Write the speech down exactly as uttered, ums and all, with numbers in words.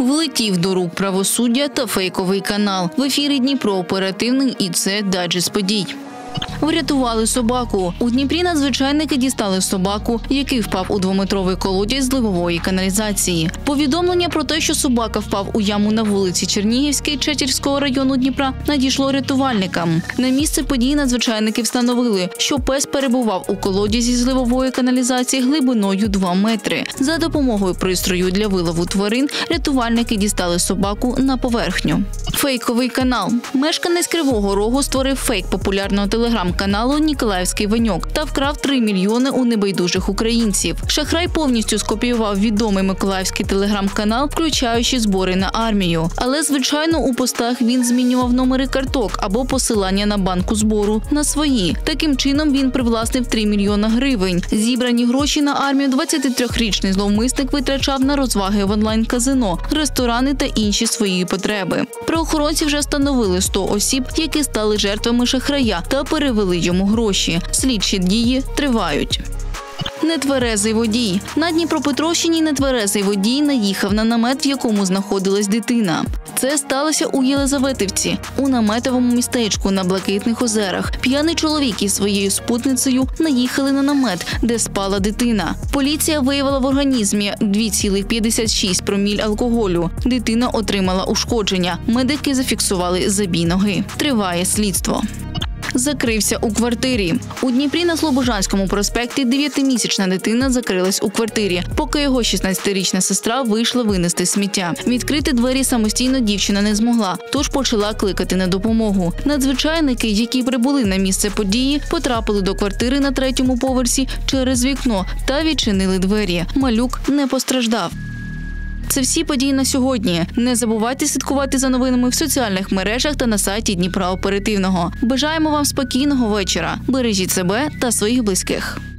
Влетів до рук правосуддя та фейковий канал. В ефірі Дніпро оперативний і це дайджест подій. Врятували собаку. У Дніпрі надзвичайники дістали собаку, який впав у двометровий колодязь зливової каналізації. Повідомлення про те, що собака впав у яму на вулиці Чернігівській Чечерського району Дніпра, надійшло рятувальникам. На місце події надзвичайники встановили, що пес перебував у колодязі зливової каналізації глибиною два метри. За допомогою пристрою для вилову тварин рятувальники дістали собаку на поверхню. Фейковий канал. Мешканець Кривого Рогу створив фейк популярного телеграм-каналу «Ніколаївський Ваньок» та вкрав три мільйони у небайдужих українців. Шахрай повністю скопіював відомий миколаївський телеграм-канал, включаючи збори на армію. Але, звичайно, у постах він змінював номери карток або посилання на банку збору на свої. Таким чином він привласнив три мільйони гривень. Зібрані гроші на армію двадцятитрирічний зловмисник витрачав на розваги в онлайн-казино, ресторани та інші свої потреби. Правоохоронці вже встановили сто осіб, які стали жертвами шахрая та перевели йому гроші. Слідчі дії тривають. Нетверезий водій. На Дніпропетровщині нетверезий водій наїхав на намет, в якому знаходилась дитина. Це сталося у Єлизаветівці, у наметовому містечку на Блакитних озерах. П'яний чоловік із своєю спутницею наїхали на намет, де спала дитина. Поліція виявила в організмі два цілих п'ятдесят шість проміль алкоголю. Дитина отримала ушкодження. Медики зафіксували забій ноги. Триває слідство. Закрився у квартирі. У Дніпрі на Слобожанському проспекті дев'ятимісячна дитина закрилась у квартирі, поки його шістнадцятирічна сестра вийшла винести сміття. Відкрити двері самостійно дівчина не змогла, тож почала кликати на допомогу. Надзвичайники, які прибули на місце події, потрапили до квартири на третьому поверсі через вікно та відчинили двері. Малюк не постраждав. Це всі події на сьогодні. Не забувайте слідкувати за новинами в соціальних мережах та на сайті Дніпра Оперативного. Бажаємо вам спокійного вечора. Бережіть себе та своїх близьких.